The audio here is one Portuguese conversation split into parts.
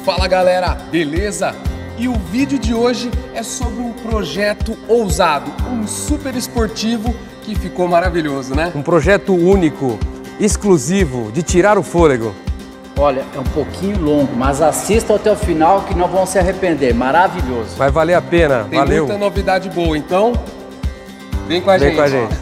Fala galera, beleza? E o vídeo de hoje é sobre um projeto ousado, um super esportivo que ficou maravilhoso, né? Um projeto único, exclusivo, de tirar o fôlego. Olha, é um pouquinho longo, mas assista até o final que não vão se arrepender. Maravilhoso. Vai valer a pena, Tem valeu. muita novidade boa, então vem com a gente. Vem com a gente.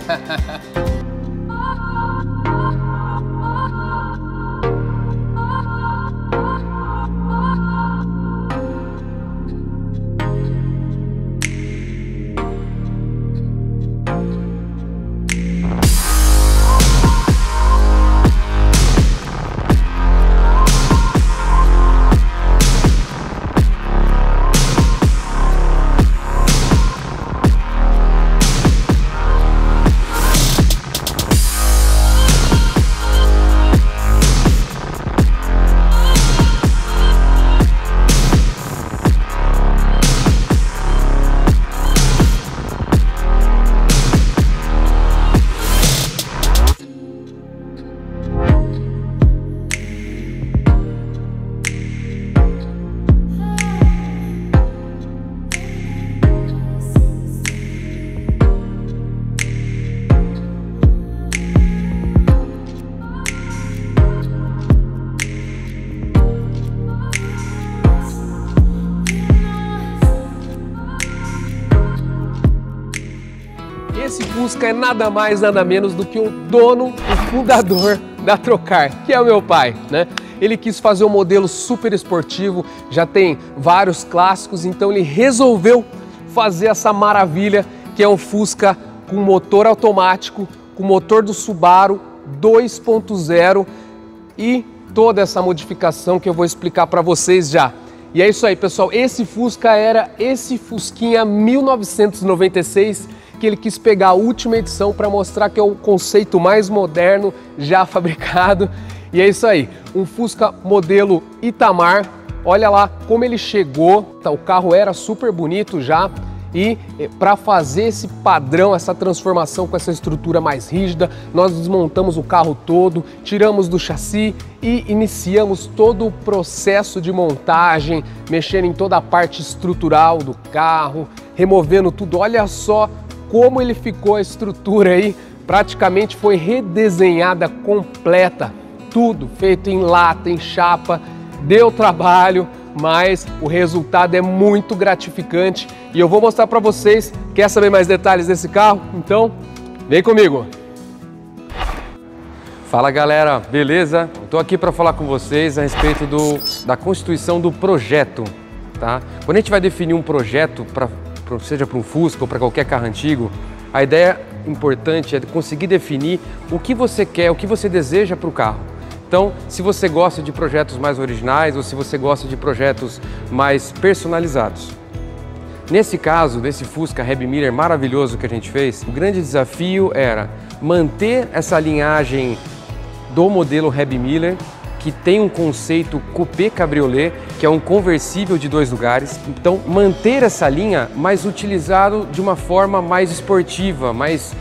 Esse Fusca é nada mais, nada menos do que o dono, o fundador da Trocar, que é o meu pai, né? Ele quis fazer um modelo super esportivo, já tem vários clássicos, então ele resolveu fazer essa maravilha que é um Fusca com motor automático, com motor do Subaru 2.0 e toda essa modificação que eu vou explicar para vocês já. E é isso aí, pessoal, esse Fusca era esse Fusquinha 1996, que ele quis pegar a última edição para mostrar que é o conceito mais moderno já fabricado. E é isso aí, um Fusca modelo Itamar. Olha lá como ele chegou, o carro era super bonito já. E para fazer esse padrão, essa transformação com essa estrutura mais rígida, nós desmontamos o carro todo, tiramos do chassi e iniciamos todo o processo de montagem, mexendo em toda a parte estrutural do carro, removendo tudo. Olha só como ele ficou, a estrutura aí, praticamente foi redesenhada completa, tudo feito em lata, em chapa, deu trabalho, mas o resultado é muito gratificante e eu vou mostrar para vocês. Quer saber mais detalhes desse carro? Então, vem comigo! Fala galera, beleza? Estou aqui para falar com vocês a respeito da constituição do projeto, tá? Quando a gente vai definir um projeto, seja para um Fusca ou para qualquer carro antigo, a ideia importante é conseguir definir o que você quer, o que você deseja para o carro. Então, se você gosta de projetos mais originais ou se você gosta de projetos mais personalizados. Nesse caso, desse Fusca Reb Miller maravilhoso que a gente fez, o grande desafio era manter essa linhagem do modelo Reb Miller, que tem um conceito coupé cabriolet, que é um conversível de 2 lugares. Então, manter essa linha, mas utilizado de uma forma mais esportiva, mais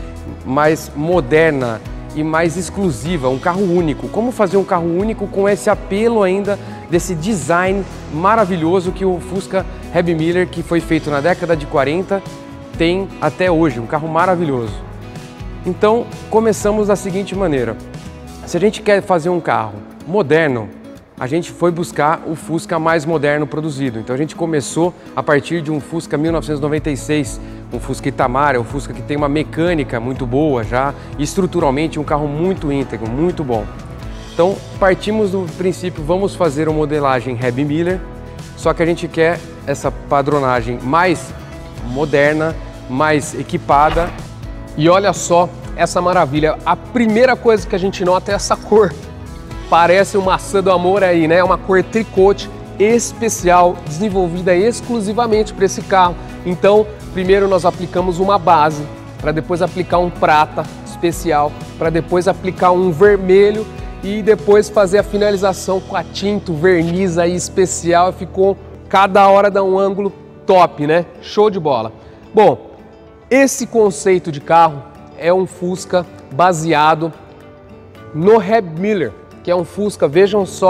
moderna e mais exclusiva, um carro único. Como fazer um carro único com esse apelo ainda desse design maravilhoso que o Fusca Reb Miller, que foi feito na década de 40, tem até hoje, um carro maravilhoso. Então, começamos da seguinte maneira. Se a gente quer fazer um carro moderno, a gente foi buscar o Fusca mais moderno produzido. Então a gente começou a partir de um Fusca 1996, um Fusca Itamar, um Fusca que tem uma mecânica muito boa já, e estruturalmente um carro muito íntegro, muito bom. Então partimos do princípio, vamos fazer uma modelagem Reb Miller, só que a gente quer essa padronagem mais moderna, mais equipada. E olha só essa maravilha, a primeira coisa que a gente nota é essa cor. Parece uma maçã do amor aí, né? É uma cor tricote especial, desenvolvida exclusivamente para esse carro. Então, primeiro nós aplicamos uma base, para depois aplicar um prata especial, para depois aplicar um vermelho e depois fazer a finalização com a tinta, o verniz aí especial. Ficou, cada hora dá um ângulo top, né? Show de bola. Bom, esse conceito de carro é um Fusca baseado no Reb Miller, que é um Fusca, vejam só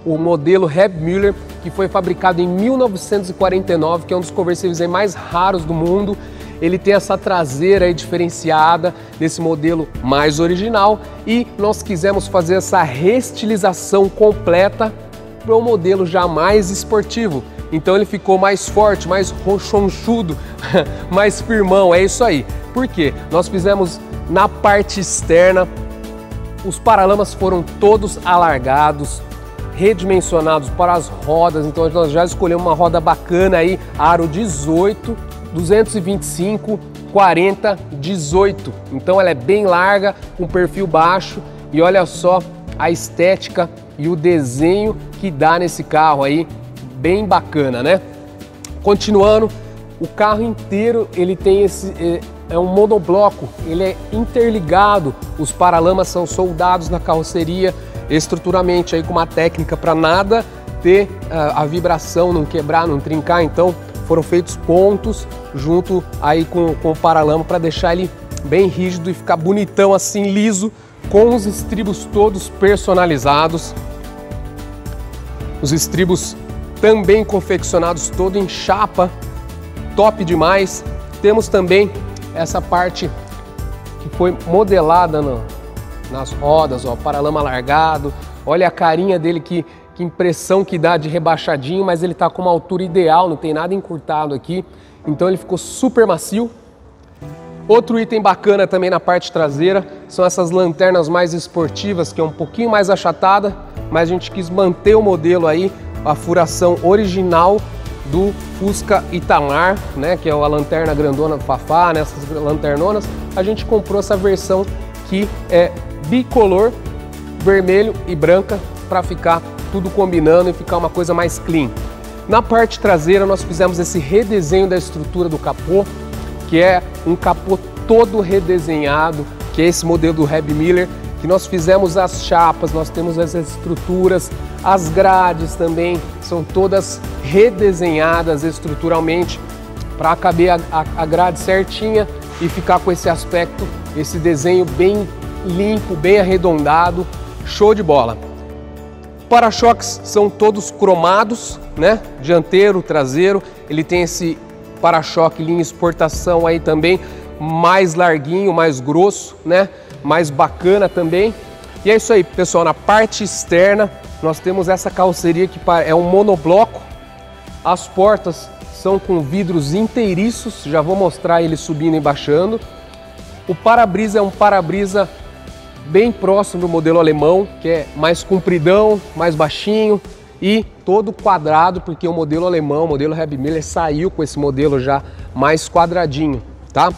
o modelo Reb Müller, que foi fabricado em 1949, que é um dos conversíveis aí mais raros do mundo. Ele tem essa traseira aí diferenciada desse modelo mais original e nós quisemos fazer essa restilização completa para um modelo já mais esportivo. Então ele ficou mais forte, mais ronchonchudo, mais firmão, é isso aí. Por quê? Nós fizemos na parte externa, os paralamas foram todos alargados, redimensionados para as rodas, então nós já escolhemos uma roda bacana aí, aro 18, 225, 40, 18. Então ela é bem larga, com perfil baixo e olha só a estética e o desenho que dá nesse carro aí, bem bacana, né? Continuando, o carro inteiro ele tem é um monobloco, ele é interligado, os paralamas são soldados na carroceria estruturalmente aí com uma técnica para nada ter a vibração, não quebrar, não trincar, então foram feitos pontos junto aí com o paralama para deixar ele bem rígido e ficar bonitão assim, liso, com os estribos todos personalizados. Os estribos também confeccionados todo em chapa, top demais. Temos também essa parte que foi modelada nas rodas, ó, paralama alargado. Olha a carinha dele, que impressão que dá de rebaixadinho, mas ele tá com uma altura ideal, não tem nada encurtado aqui. Então ele ficou super macio. Outro item bacana também na parte traseira são essas lanternas mais esportivas, que é um pouquinho mais achatada, mas a gente quis manter o modelo aí, a furação original do Fusca Itamar, né, que é a lanterna grandona do Fafá, nessas lanternonas. A gente comprou essa versão que é bicolor, vermelho e branca, para ficar tudo combinando e ficar uma coisa mais clean. Na parte traseira nós fizemos esse redesenho da estrutura do capô, que é um capô todo redesenhado, que é esse modelo do Reb Müller, que nós fizemos as chapas, nós temos as estruturas, as grades também são todas redesenhadas estruturalmente para caber a grade certinha e ficar com esse aspecto, esse desenho bem limpo, bem arredondado, show de bola. Para-choques são todos cromados, né? Dianteiro, traseiro, ele tem esse para-choque linha exportação aí também, mais larguinho, mais grosso, né? Mais bacana também. E é isso aí, pessoal, na parte externa nós temos essa carroceria que é um monobloco. As portas são com vidros inteiriços, já vou mostrar ele subindo e baixando. O para-brisa é um para-brisa bem próximo do modelo alemão, que é mais compridão, mais baixinho e todo quadrado, porque o modelo alemão, o modelo Reb Müller, saiu com esse modelo já mais quadradinho, tá?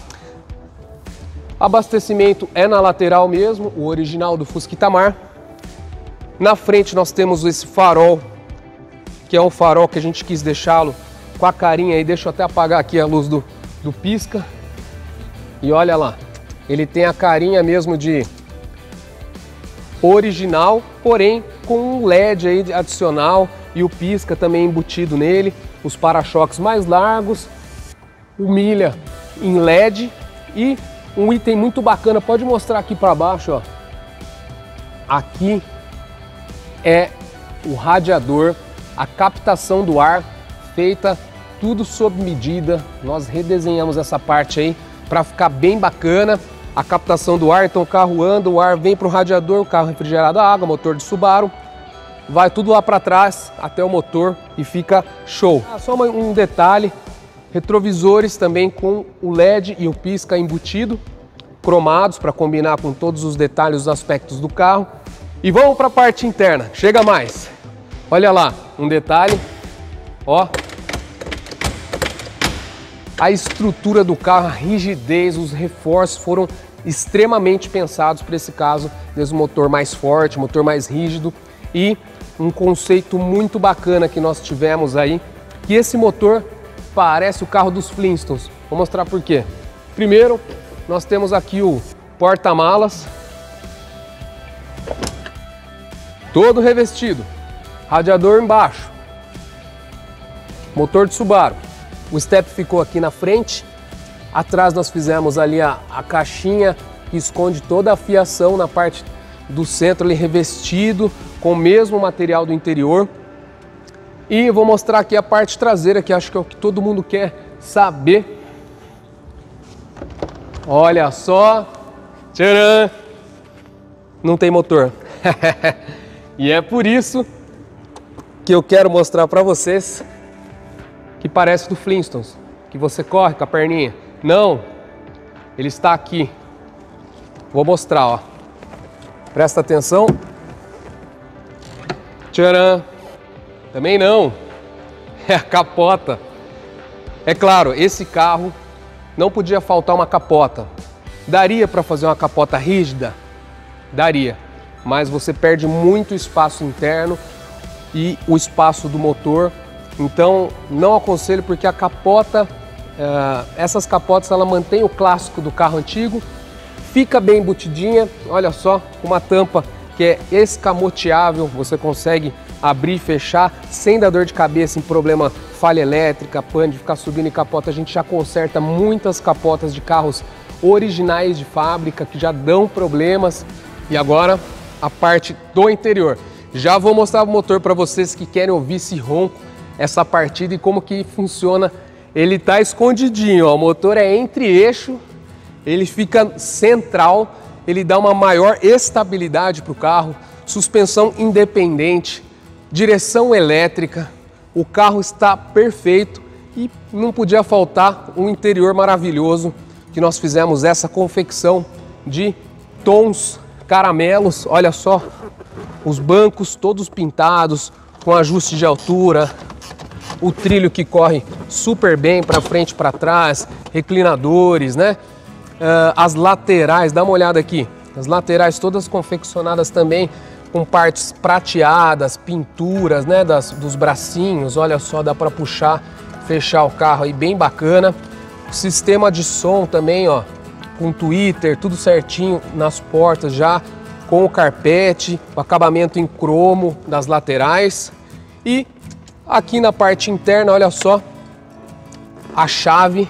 Abastecimento é na lateral mesmo, o original do Fusca Itamar. Na frente nós temos esse farol, que é um farol que a gente quis deixá-lo com a carinha aí, deixa eu até apagar aqui a luz do pisca. E olha lá, ele tem a carinha mesmo de original, porém com um LED aí adicional e o pisca também embutido nele, os para-choques mais largos, o milha em LED e um item muito bacana, pode mostrar aqui para baixo, ó. Aqui é o radiador, a captação do ar feita tudo sob medida. Nós redesenhamos essa parte aí para ficar bem bacana. A captação do ar, então o carro anda, o ar vem para o radiador, o carro refrigerado a água, motor de Subaru, vai tudo lá para trás até o motor e fica show. Só um detalhe, retrovisores também com o LED e o pisca embutido, cromados para combinar com todos os detalhes, os aspectos do carro. E vamos para a parte interna, chega mais. Olha lá, um detalhe, ó. A estrutura do carro, a rigidez, os reforços foram extremamente pensados para esse caso, desse motor mais forte, motor mais rígido e um conceito muito bacana que nós tivemos aí, que esse motor parece o carro dos Flintstones. Vou mostrar por quê. Primeiro, nós temos aqui o porta-malas, todo revestido, radiador embaixo, motor de Subaru. O step ficou aqui na frente, atrás nós fizemos ali a caixinha que esconde toda a fiação na parte do centro ali revestido com o mesmo material do interior. E eu vou mostrar aqui a parte traseira, que acho que é o que todo mundo quer saber. Olha só, tcharam! Não tem motor. E é por isso que eu quero mostrar para vocês que parece do Flintstones, que você corre com a perninha. Não, ele está aqui. Vou mostrar, ó. Presta atenção. Tcharam! Também não. É a capota. É claro, esse carro não podia faltar uma capota. Daria para fazer uma capota rígida? Daria. Mas você perde muito espaço interno e o espaço do motor. Então, não aconselho, porque a capota, essas capotas, ela mantém o clássico do carro antigo, fica bem embutidinha, olha só, com uma tampa que é escamoteável, você consegue abrir e fechar sem dar dor de cabeça em problema falha elétrica, pane de ficar subindo em capota. A gente já conserta muitas capotas de carros originais de fábrica que já dão problemas. E agora a parte do interior. Já vou mostrar o motor para vocês que querem ouvir esse ronco, essa partida e como que funciona. Ele tá escondidinho, ó. O motor é entre eixo, ele fica central, ele dá uma maior estabilidade para o carro, suspensão independente, direção elétrica, o carro está perfeito e não podia faltar um interior maravilhoso, que nós fizemos essa confecção de tons caramelos. Olha só, os bancos todos pintados, com ajuste de altura, o trilho que corre super bem para frente e para trás, reclinadores, né? As laterais, dá uma olhada aqui, as laterais todas confeccionadas também com partes prateadas, pinturas, né, dos bracinhos. Olha só, dá para puxar, fechar o carro aí, bem bacana. Sistema de som também, ó, com tweeter, tudo certinho nas portas já, com o carpete, o acabamento em cromo das laterais. E aqui na parte interna, olha só, a chave.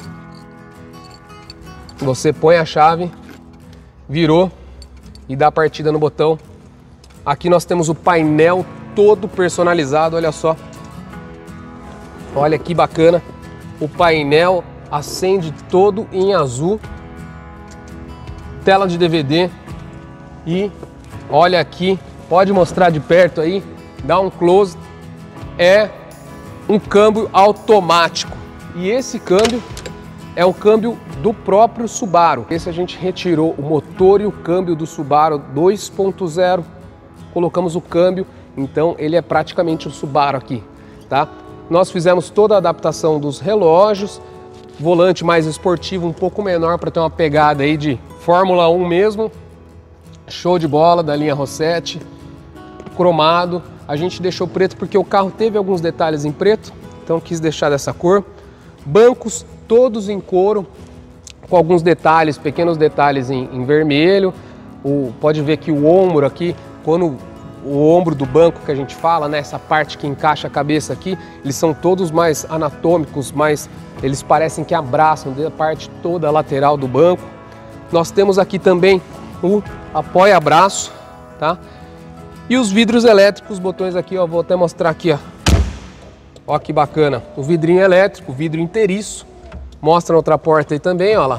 Você põe a chave, virou e dá partida no botão. Aqui nós temos o painel todo personalizado, olha só. Olha que bacana. O painel acende todo em azul. Tela de DVD. E olha aqui, pode mostrar de perto aí, dá um close. É um câmbio automático. E esse câmbio é o câmbio do próprio Subaru. Esse a gente retirou o motor e o câmbio do Subaru 2.0. Colocamos o câmbio, então ele é praticamente o Subaru aqui, tá? Nós fizemos toda a adaptação dos relógios, volante mais esportivo, um pouco menor para ter uma pegada aí de Fórmula 1 mesmo. Show de bola da linha Rossetti, cromado. A gente deixou preto porque o carro teve alguns detalhes em preto, então quis deixar dessa cor. Bancos todos em couro, com alguns detalhes, pequenos detalhes em vermelho. Pode ver que o ombro aqui, quando o ombro do banco que a gente fala, né, essa parte que encaixa a cabeça aqui, eles são todos mais anatômicos, eles parecem que abraçam a parte toda a lateral do banco. Nós temos aqui também o apoia-braço, tá? E os vidros elétricos, botões aqui, ó, vou até mostrar aqui, ó. Ó que bacana, o vidrinho elétrico, vidro inteiriço. Mostra na outra porta aí também, ó lá.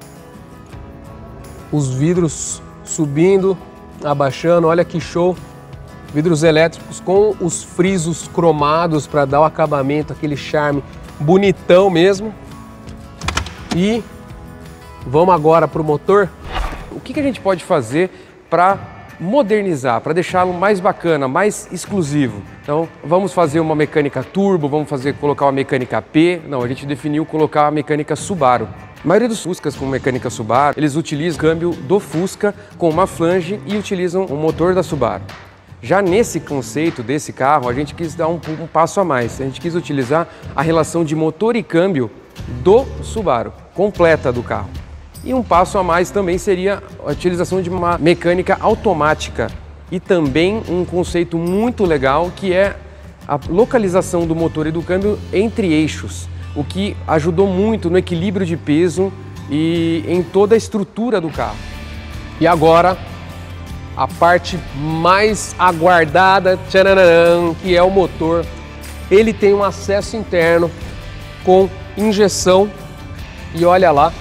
Os vidros subindo, abaixando, olha que show. Vidros elétricos com os frisos cromados para dar o acabamento, aquele charme bonitão mesmo. E vamos agora para o motor. O que a gente pode fazer para modernizar, para deixá-lo mais bacana, mais exclusivo? Então, vamos fazer uma mecânica turbo, colocar uma mecânica P. Não, a gente definiu colocar a mecânica Subaru. A maioria dos Fuscas com mecânica Subaru, eles utilizam o câmbio do Fusca com uma flange e utilizam o motor da Subaru. Já nesse conceito desse carro, a gente quis dar um passo a mais. A gente quis utilizar a relação de motor e câmbio do Subaru, completa do carro. E um passo a mais também seria a utilização de uma mecânica automática e também um conceito muito legal, que é a localização do motor e do câmbio entre eixos, o que ajudou muito no equilíbrio de peso e em toda a estrutura do carro. E agora a parte mais aguardada, tchananã, que é o motor. Ele tem um acesso interno com injeção e olha lá,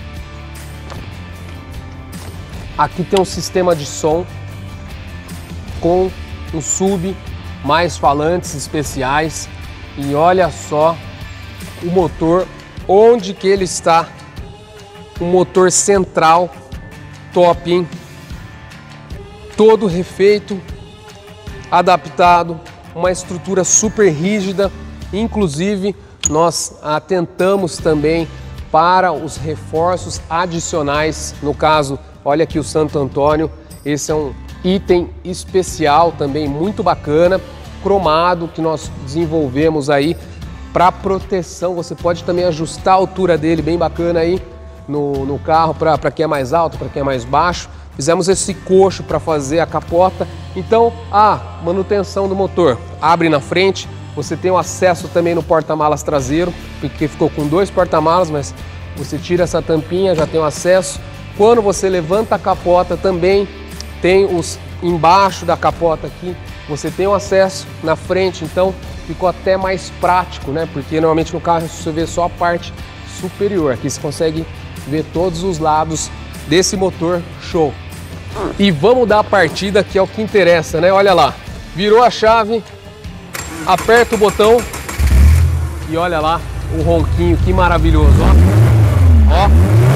aqui tem um sistema de som com um sub, mais falantes especiais e olha só o motor, onde que ele está, um motor central top, hein? Todo refeito, adaptado, uma estrutura super rígida, inclusive nós atentamos também para os reforços adicionais, no caso, olha aqui o Santo Antônio, esse é um item especial também muito bacana, cromado, que nós desenvolvemos aí para proteção. Você pode também ajustar a altura dele, bem bacana aí no carro, para quem é mais alto, para quem é mais baixo. Fizemos esse coxo para fazer a capota. Então, a manutenção do motor abre na frente. Você tem o acesso também no porta-malas traseiro, porque ficou com 2 porta-malas, mas você tira essa tampinha, já tem o acesso. Quando você levanta a capota também tem os embaixo da capota aqui, você tem o acesso na frente, então ficou até mais prático, né? Porque normalmente no carro você vê só a parte superior. Aqui você consegue ver todos os lados desse motor show. E vamos dar a partida, que é o que interessa, né? Olha lá, virou a chave, aperta o botão e olha lá o ronquinho, que maravilhoso, ó. Ó.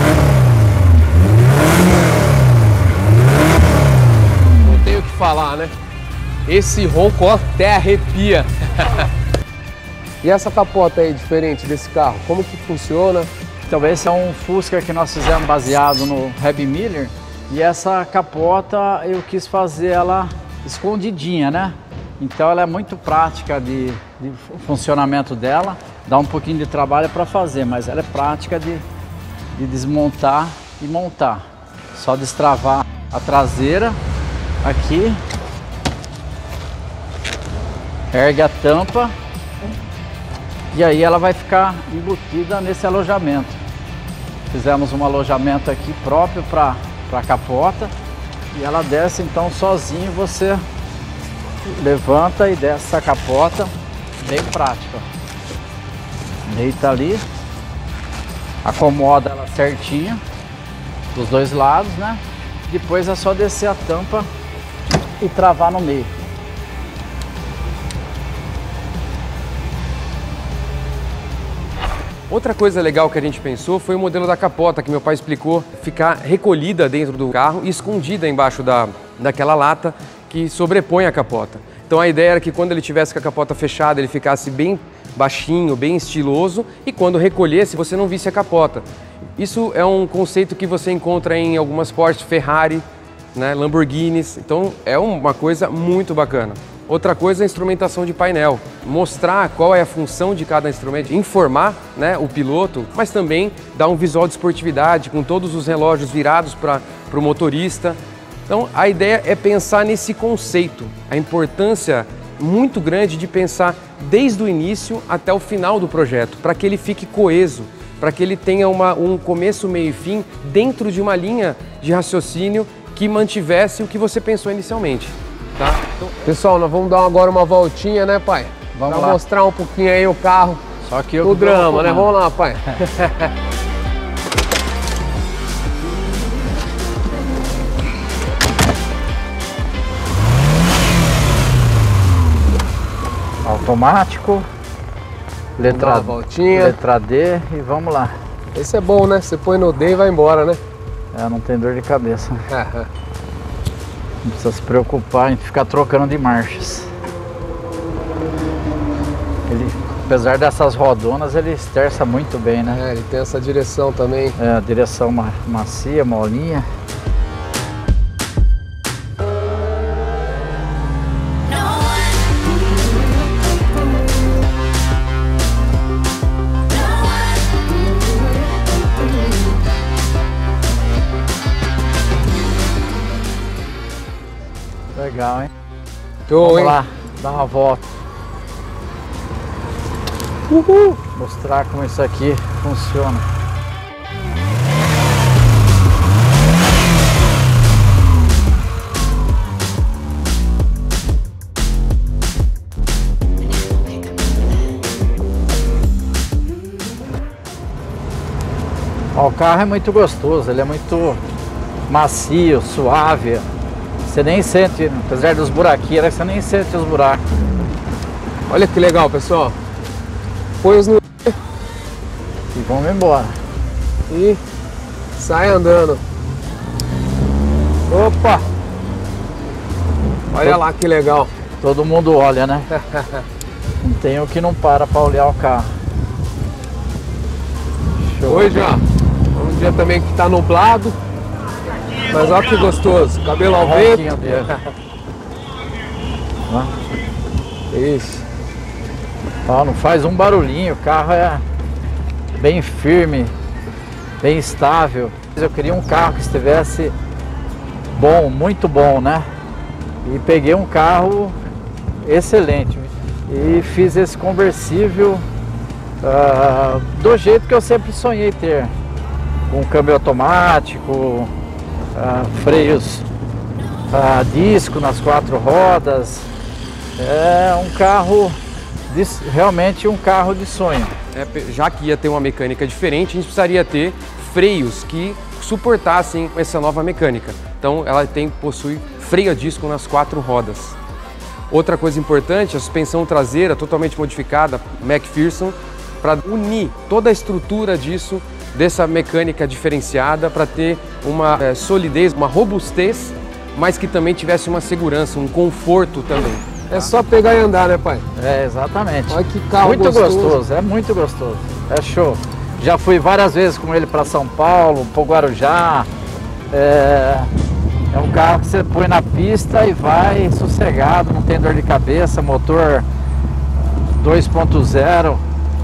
Não tenho o que falar, né? Esse ronco, ó, até arrepia. E essa capota aí, diferente desse carro, como que funciona? Então esse é um Fusca que nós fizemos baseado no Heavy Miller. E essa capota eu quis fazer ela escondidinha, né? Então ela é muito prática de funcionamento dela. Dá um pouquinho de trabalho para fazer, mas ela é prática de desmontar e montar. Só destravar a traseira aqui. Ergue a tampa. E aí ela vai ficar embutida nesse alojamento. Fizemos um alojamento aqui próprio para a capota e ela desce então sozinho, você levanta e desce a capota, bem prática. Deita ali, acomoda ela certinho dos dois lados, né? Depois é só descer a tampa e travar no meio. Outra coisa legal que a gente pensou foi o modelo da capota, que meu pai explicou, ficar recolhida dentro do carro e escondida embaixo daquela lata que sobrepõe a capota. Então a ideia era que quando ele tivesse com a capota fechada, ele ficasse bem baixinho, bem estiloso, e quando recolhesse, você não visse a capota. Isso é um conceito que você encontra em algumas Porsche, Ferrari, né, Lamborghinis, então é uma coisa muito bacana. Outra coisa é a instrumentação de painel, mostrar qual é a função de cada instrumento, informar, né, o piloto, mas também dar um visual de esportividade com todos os relógios virados para o motorista. Então a ideia é pensar nesse conceito, a importância muito grande de pensar desde o início até o final do projeto, para que ele fique coeso, para que ele tenha um começo, meio e fim dentro de uma linha de raciocínio que mantivesse o que você pensou inicialmente. Tá? Então, pessoal, nós vamos dar agora uma voltinha, né, pai? Vamos pra lá. mostrar um pouquinho aí o carro. Só que o drama, né? Vamos lá, pai. Automático, letra D e vamos lá. Esse é bom, né? Você põe no D e vai embora, né? É, não tem dor de cabeça. Não precisa se preocupar em ficar trocando de marchas. Ele, apesar dessas rodonas, ele esterça muito bem, né? É, ele tem essa direção também. É, a direção macia, molinha. Legal, hein? Vamos lá, dar uma volta. Uhul! Mostrar como isso aqui funciona. Ó, o carro é muito gostoso, ele é muito macio, suave. Você nem sente, apesar dos buraquinhos, você nem sente os buracos. Olha que legal, pessoal. Põe-os no... E vamos embora. E sai andando. Opa! Olha lá que legal. Todo mundo olha, né? Não tem o que não para olhar o carro. Show. Hoje, ó, um dia também que tá nublado. Mas olha que gostoso. Cabelo ao vento. Isso. Ó, não faz um barulhinho, o carro é bem firme, bem estável. Eu queria um carro que estivesse bom, muito bom, né? E peguei um carro excelente e fiz esse conversível do jeito que eu sempre sonhei ter, com câmbio automático, freios disco nas 4 rodas. É um carro realmente um carro de sonho. Já que ia ter uma mecânica diferente, a gente precisaria ter freios que suportassem essa nova mecânica. Então ela possui freio a disco nas 4 rodas. Outra coisa importante, a suspensão traseira totalmente modificada, McPherson, para unir toda a estrutura dessa mecânica diferenciada, para ter uma solidez, uma robustez, mas que também tivesse uma segurança, um conforto também. É só pegar e andar, né, pai? É, exatamente. Olha que carro muito gostoso, é muito gostoso. É show. Já fui várias vezes com ele para São Paulo, para o Guarujá. É um carro que você põe na pista e vai sossegado, não tem dor de cabeça, motor 2.0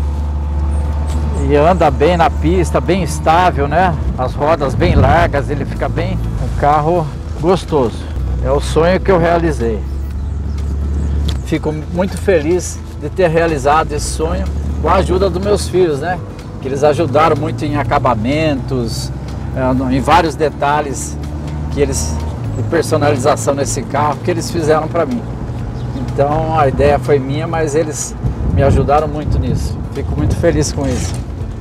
e anda bem na pista, bem estável, né? As rodas bem largas, ele fica bem, um carro gostoso. É o sonho que eu realizei. Fico muito feliz de ter realizado esse sonho com a ajuda dos meus filhos, né? Que eles ajudaram muito em acabamentos, em vários detalhes de personalização nesse carro que eles fizeram para mim. Então a ideia foi minha, mas eles me ajudaram muito nisso. Fico muito feliz com isso.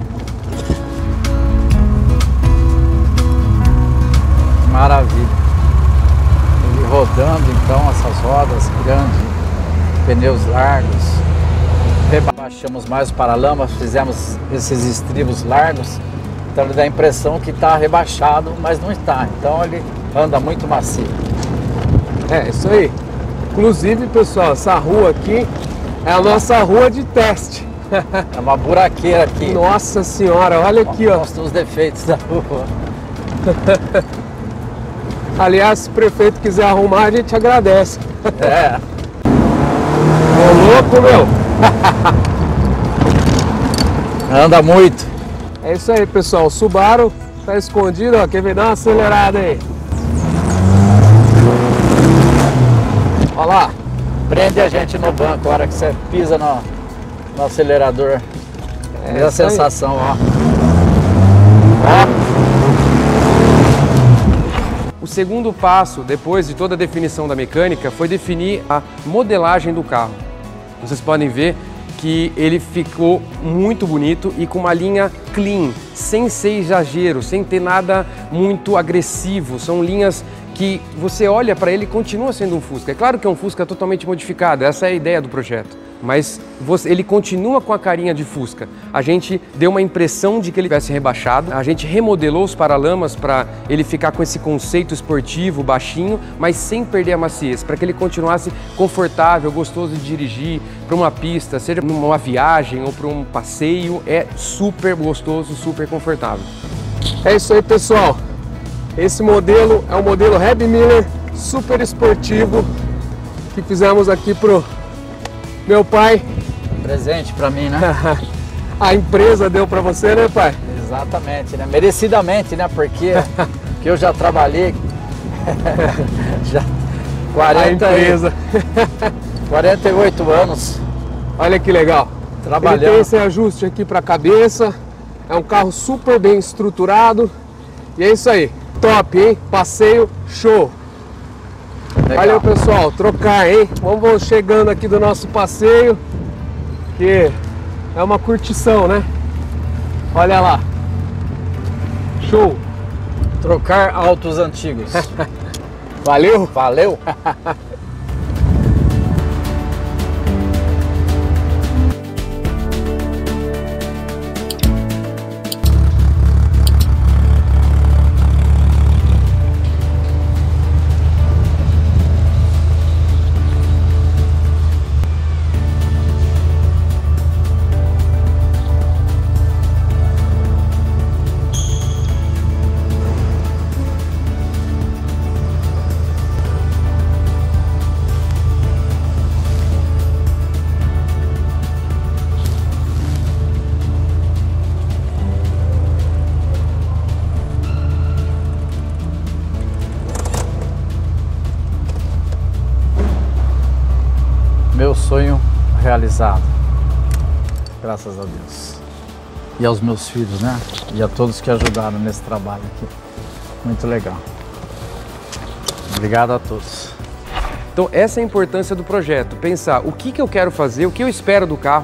Maravilha. Ele rodando então essas rodas grandes, pneus largos. Rebaixamos mais o paralama, fizemos esses estribos largos. Então ele dá a impressão que está rebaixado, mas não está. Então ele anda muito macio. É, isso aí. Inclusive, pessoal, essa rua aqui é a nossa rua de teste. É uma buraqueira aqui. Nossa senhora, olha aqui, ó. Mostra os defeitos da rua. Aliás, se o prefeito quiser arrumar, a gente agradece. É. Ô louco, meu. Anda muito. É isso aí, pessoal. O Subaru tá escondido, ó. Quer ver? Dá uma acelerada aí. Olha lá. Prende a gente no banco a hora que você pisa no acelerador. É a sensação, ó. O segundo passo, depois de toda a definição da mecânica, foi definir a modelagem do carro. Vocês podem ver que ele ficou muito bonito e com uma linha clean, sem ser exagero, sem ter nada muito agressivo. São linhas que você olha para ele e continua sendo um Fusca. É claro que é um Fusca totalmente modificado, essa é a ideia do projeto. Mas ele continua com a carinha de Fusca. A gente deu uma impressão de que ele tivesse rebaixado, a gente remodelou os paralamas para ele ficar com esse conceito esportivo, baixinho, mas sem perder a maciez, para que ele continuasse confortável, gostoso de dirigir, para uma pista, seja numa viagem ou para um passeio, é super gostoso, super confortável. É isso aí, pessoal. Esse modelo é o modelo Reb Miller super esportivo que fizemos aqui pro meu pai. Presente pra mim, né? A empresa deu pra você, né, pai? Exatamente, né? Merecidamente, né? Porque eu já trabalhei já 48 anos. Olha que legal. Trabalhando. Ele tem esse ajuste aqui pra cabeça. É um carro super bem estruturado. E é isso aí. Top, hein? Passeio show. Legal. Valeu, pessoal. Trocar, hein? Vamos chegando aqui do nosso passeio, que é uma curtição, né? Olha lá. Show! Trocar autos antigos. Valeu? Valeu! Meu sonho realizado, graças a Deus. E aos meus filhos, né? E a todos que ajudaram nesse trabalho aqui. Muito legal. Obrigado a todos. Então essa é a importância do projeto, pensar o que eu quero fazer, o que eu espero do carro,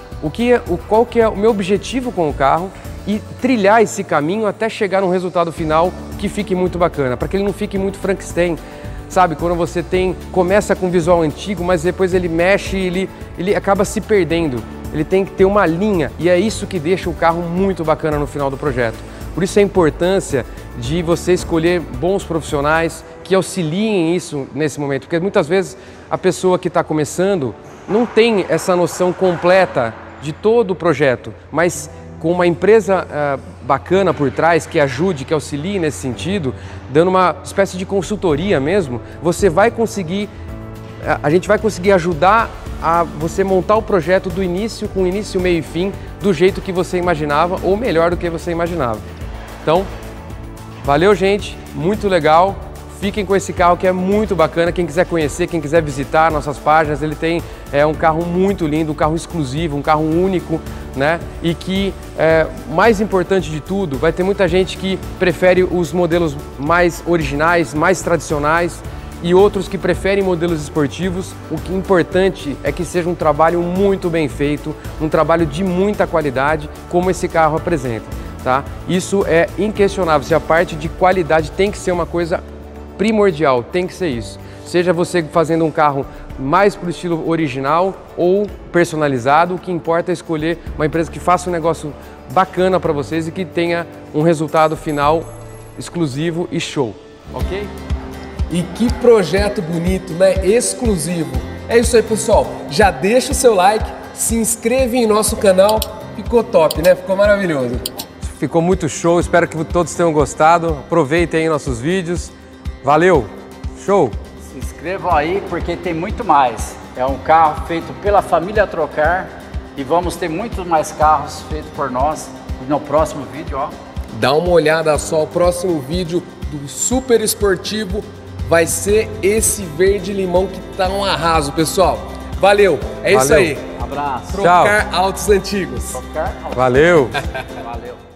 qual que é o meu objetivo com o carro e trilhar esse caminho até chegar num resultado final que fique muito bacana, para que ele não fique muito Frankenstein. Sabe, quando você começa com um visual antigo, mas depois ele mexe e ele acaba se perdendo. Ele tem que ter uma linha e é isso que deixa o carro muito bacana no final do projeto. Por isso a importância de você escolher bons profissionais que auxiliem isso nesse momento, porque muitas vezes a pessoa que está começando não tem essa noção completa de todo o projeto, mas com uma empresa bacana por trás, que ajude, que auxilie nesse sentido, dando uma espécie de consultoria mesmo, você vai conseguir, a gente vai conseguir ajudar a você montar o projeto do início, com início, meio e fim, do jeito que você imaginava, ou melhor do que você imaginava. Então, valeu gente, muito legal. Fiquem com esse carro que é muito bacana. Quem quiser conhecer, quem quiser visitar nossas páginas, ele tem um carro muito lindo, um carro exclusivo, um carro único, né? E que, mais importante de tudo, vai ter muita gente que prefere os modelos mais originais, mais tradicionais e outros que preferem modelos esportivos. O que é importante é que seja um trabalho muito bem feito, um trabalho de muita qualidade, como esse carro apresenta, tá? Isso é inquestionável. Se a parte de qualidade tem que ser uma coisa primordial, tem que ser isso. Seja você fazendo um carro mais para o estilo original ou personalizado, o que importa é escolher uma empresa que faça um negócio bacana para vocês e que tenha um resultado final exclusivo e show, ok? E que projeto bonito, né? Exclusivo. É isso aí, pessoal. Já deixa o seu like, se inscreve em nosso canal. Ficou top, né? Ficou maravilhoso. Ficou muito show, espero que todos tenham gostado. Aproveitem aí nossos vídeos. Valeu! Show! Se inscrevam aí porque tem muito mais. É um carro feito pela família Trocar e vamos ter muitos mais carros feitos por nós no próximo vídeo, ó. Dá uma olhada só, o próximo vídeo do super esportivo vai ser esse verde limão que tá um arraso, pessoal. Valeu! É isso aí. Abraço. Trocar autos antigos. Trocar autos. Valeu! Valeu.